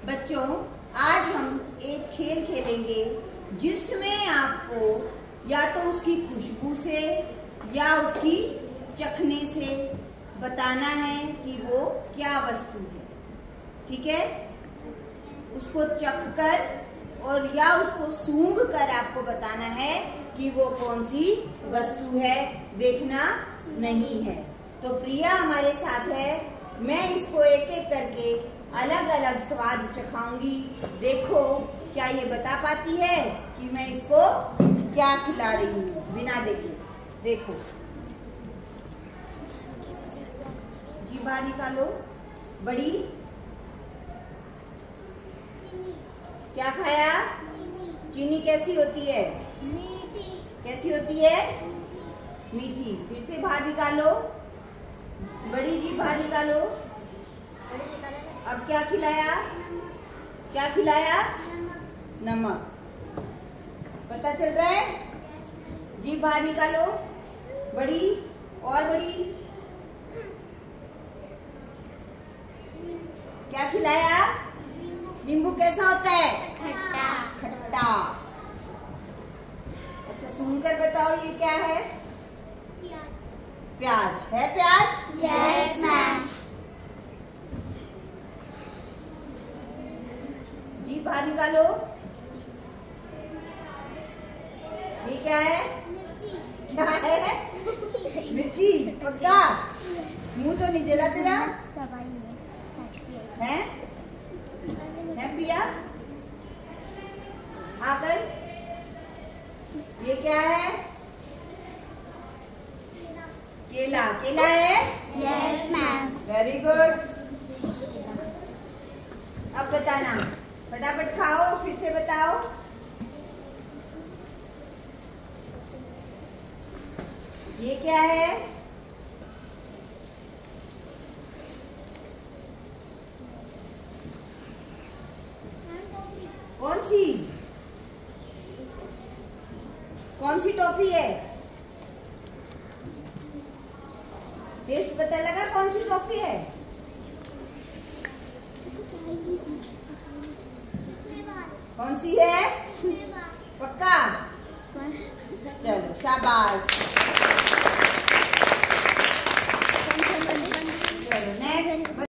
बच्चों, आज हम एक खेल खेलेंगे जिसमें आपको या तो उसकी खुशबू से या उसकी चखने से बताना है कि वो क्या वस्तु है। ठीक है? उसको चख कर और या उसको सूंघ कर आपको बताना है कि वो कौन सी वस्तु है, देखना नहीं है। तो प्रिया हमारे साथ है। मैं इसको एक एक करके अलग अलग स्वाद चखाऊंगी। देखो क्या ये बता पाती है कि मैं इसको क्या खिला रही हूँ बिना देखे। देखो, जी बाहर निकालो। बड़ी, क्या खाया? चीनी कैसी होती है? मीठी। कैसी होती है? मीठी। फिर से बाहर निकालो। बड़ी जी बाहर निकालो। अब क्या खिलाया? क्या खिलाया? नमक। पता चल रहा है? जी बाहर निकालो। बड़ी, और बड़ी, क्या खिलाया? नींबू कैसा होता है? खट्टा। खट्टा। अच्छा, सुनकर बताओ ये क्या है? प्याज है। प्याज? Yes ma'am. जी बाहर निकालो। ये क्या है? क्या है? मिर्ची। पक्का? मुंह तो नहीं जला तेरा? है? है प्रिया? आकर ये क्या है? केला। केला है? Yes ma'am. Very good. अब बताना, फटाफट खाओ, फिर से बताओ। ये क्या है? कौन सी? कौन सी टॉफी है? टेस्ट पता लगा कौन सी टॉफी है? कौन सी है? पक्का? चलो शाबाश।